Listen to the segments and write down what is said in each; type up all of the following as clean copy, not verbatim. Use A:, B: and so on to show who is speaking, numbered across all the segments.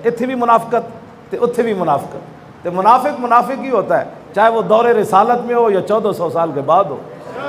A: اتھی بھی منافقت تے اتھے بھی منافقت، تے منافق منافق ہی ہوتا ہے، چاہے وہ دور رسالت میں ہو یا 1400 سال کے بعد ہو۔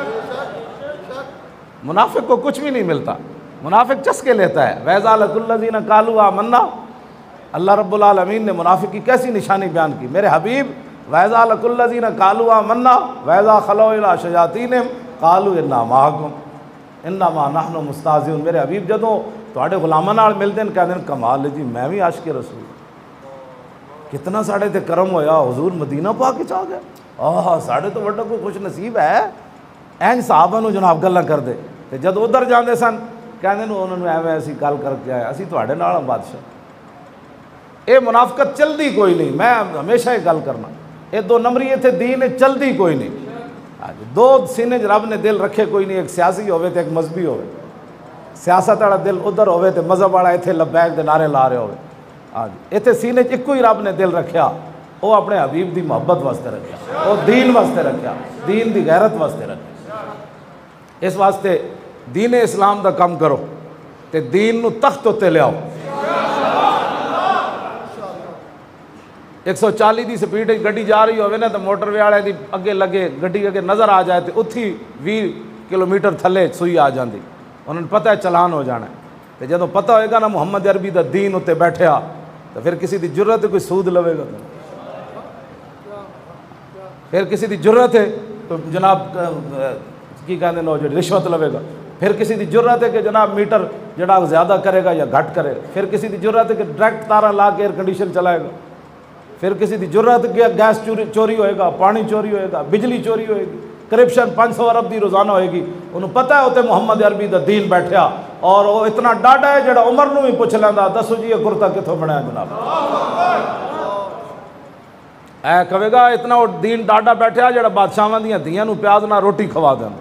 A: منافق کو کچھ بھی نہیں ملتا، منافق چسکے لیتا ہے۔ وَإِذَا لَقُوا الَّذِينَ قَالُوا آمَنَّا، اللہ رب العالمین نے منافق کی کیسی نشانی بیان کی، میرے حبیب وَإِذَا لَقُوا الَّذِينَ قَالُوا آمَنَّا وَإِذَا خَلَوْا إِلَىٰ شَيَاطِينِهِمْ قَالُوا إِنَّا مَعَكُمْ إِنَّمَا نَحْنُ مُسْتَهْزِئُونَ، میرے حبیب جدوں تواڈے غلاماں نال ملدے ہیں کہندے ہیں کمال ہے جی میں بھی عاشق رسول، کتنا ساڑے تے کرم ہویا، حضور مدینہ پاک وچ آ گئے، ساڑے تو وڈا کوئی خوش نصیب ہے، این صحابہ نو جناب گلاں کر دے تے جد ادھر جاندے سن کہندے نے انہوں نے ایویں اسی گل کر کے آئے اسی تواڈے نال بادشاہ۔ اے منافقت چلدی کوئی نہیں، میں ہمیشہ یہ گل کرنا، اے دو نمبری اتنے دین چلدی کوئی نہیں، دو سینے رب نے دل رکھے کوئی نہیں، ایک سیاسی ہوئے تے ایک مذہبی ہوئے، سیاست والا دل ادھر ہوئے تے مذہب والا اتنے لبیک دے نعرے لا رہے ہوئے، اتنے سینے ایک ہی رب نے دل رکھیا، وہ اپنے حبیب دی محبت واسطے رکھیا، وہ دین واسطے رکھیا، دین دی غیرت واسطے رکھیا۔ اس واسطے دین اسلام دا کم کرو تے دین نو تخت تے لے آؤ۔ 140 دی سپیڈ گڈی جا رہی ہوئے نا تو موٹر وے والے دی اگے لگے گڈی اگے نظر آ جائے تو اتھی 20 کلومیٹر تھلے سوئی آ جاندی، انہوں نے پتہ ہے چلان ہو جانا ہے، تو جدوں پتہ ہوئے گا نا محمد عربی دا دین اتنے بیٹھیا تو پھر کسی دی جرت ہے کوئی سود لوے گا، پھر کسی دی جرت ہے تو جناب کی کہنے نو جو رشوت لوے گا، پھر کسی دی جرت ہے کہ جناب میٹر جڑا زیادہ کرے گا یا گھٹ کرے، پھر کسی دی جرت ہے کہ ڈائریکٹ تارا لا کے ایئر کنڈیشن چلائے گا، پھر کسی دی جرت کہ گیس چوری ہوئے گا، پانی چوری ہوئے گا، بجلی چوری ہوئے گی، کرپشن 500 ارب دی روزانہ ہوئے گی، انہوں پتہ ہے ہوتے محمد عربی دا دین بیٹھیا اور وہ اتنا ڈاڈا ہے جڑا عمر نو بھی پوچھ لینا دسو جی یہ کرتا کتوں بنایا جناب، اے کہے گا اتنا وہ دین ڈاڈا بیٹھیا جڑا بادشاہاں دیاں دھیاں نو پیاز نہ روٹی کھوا دینا،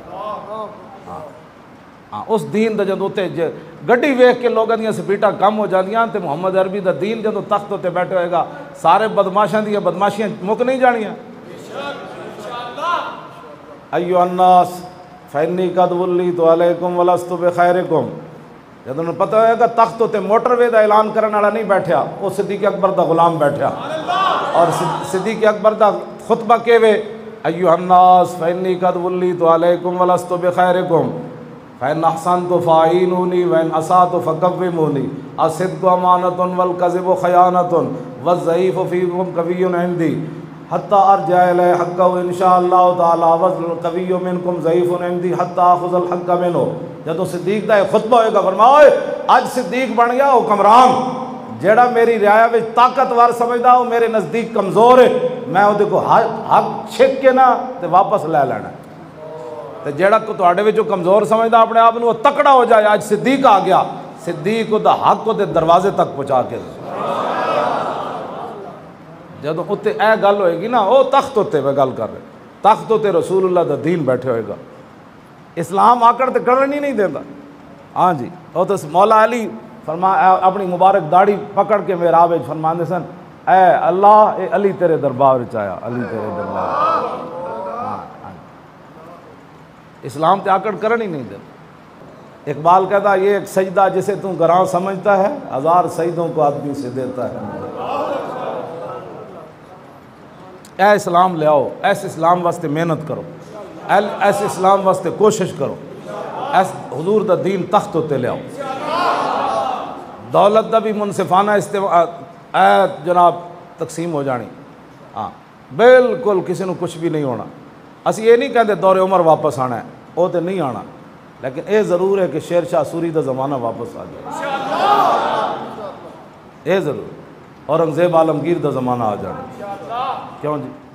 A: اس دین دا جدوں تے گڈی ویکھ کے لوگاں دیاں سپیٹاں کم ہو جاندیاں تے محمد عربی دا دین جدوں تخت تے بیٹھے ہوئے گا سارے بدماشاں دیاں بدماشیاں مک نہیں جانیاں۔ ایھا الناس فإنی قد ولیت علیکم ولست بخیرکم، جدوں پتہ ہوئے گا تخت تے موٹر وے دا اعلان کرن والا نہیں بیٹھیا، وہ صدیق اکبر دا غلام بیٹھیا، اور صدیق اکبر دا خطبہ کہوے ایھا الناس فإنی قد ولیت علیکم ولست بخیرکم فإن أحسنت فأعینونی وإن أسأت فقومونی الصدق امانۃ والکذب خیانۃ والضعیف فیکم قوی عندی حتی ارجع الیہ حقہ ان شاء اللہ تعالی والقوی منکم ضعیف عندی حتی آخذ الحق منہ۔ جدو صدیق دا خطبہ ہوئے گا فرماؤ اج صدیق بن گیا حکمران، جیڑا میری رعایا وچ طاقتور سمجھدا وہ میرے نزدیک کمزور ہے، میں وہ کو حق چھک کے نہ تے واپس لے لینا، تے جیڑا کو تواڈے وچوں کمزور سمجھدا اپنے آپ نو تکڑا ہو جائے، اج صدیق آ گیا، صدیق دا حق دے دروازے تک پہنچا کے جدوں اتنے اے گل ہوئے گی نا وہ تخت اتنے میں گل کر رہے، تخت اتنے رسول اللہ دا دین بیٹھے ہوئے گا، اسلام آکڑ تے کرن ہی نہیں دینا۔ ہاں جی وہ تو مولا علی فرما اپنی مبارک داڑھی پکڑ کے محراب وچ فرماندے سن اے اللہ اے علی تیرے دربار وچ آیا، علی تیرے دربار، اسلام تے آکڑ کرن ہی نہیں دیتا۔ اقبال کہتا یہ ایک سجدہ جسے تم گراں سمجھتا ہے 1000 سجدوں کو آدمی سے دیتا ہے۔ اے اسلام لے آؤ، ایسے اسلام واسطے محنت کرو، ایسے اسلام واسطے کوشش کرو، ایسے حضور دا دین تخت ہوتے لے آؤ، دولت دا بھی منصفانہ جناب تقسیم ہو جانی، ہاں بالکل کسی نو کچھ بھی نہیں ہونا۔ اسی یہ نہیں کہتے دور عمر واپس آنا ہے، وہ تو نہیں آنا، لیکن اے ضرور ہے کہ شیر شاہ سوری دا زمانہ واپس آ جائے، اے ضرور، اورنگزیب عالمگیر دا زمانہ آ جانا، کیوں جی؟